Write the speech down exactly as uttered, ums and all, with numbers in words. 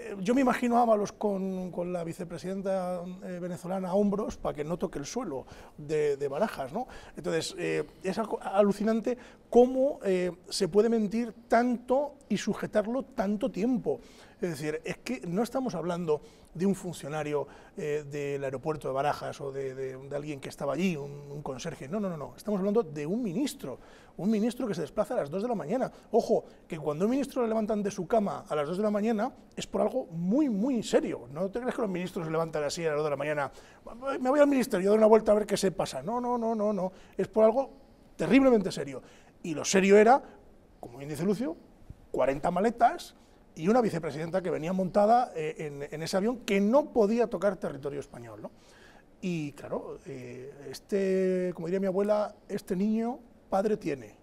yo me imagino a Ábalos con, con la vicepresidenta eh, venezolana a hombros para que no toque el suelo de, de Barajas, ¿no? Entonces, eh, es alucinante cómo eh, se puede mentir tanto y sujetarlo tanto tiempo. Es decir, es que no estamos hablando de un funcionario eh, del aeropuerto de Barajas o de, de, de alguien que estaba allí, un, un conserje, no, no, no, no, estamos hablando de un ministro, un ministro que se desplaza a las dos de la mañana. Ojo, que cuando a un ministro le levantan de su cama a las dos de la mañana es por algo muy, muy serio. No te crees que los ministros se levantan así a las dos de la mañana, me voy al ministerio, doy una vuelta a ver qué se pasa. No, no, no, no, no, es por algo terriblemente serio. Y lo serio era, como bien dice Lucio, cuarenta maletas y una vicepresidenta que venía montada eh, en, en ese avión que no podía tocar territorio español, ¿no? Y claro, eh, este, como diría mi abuela, este niño padre tiene.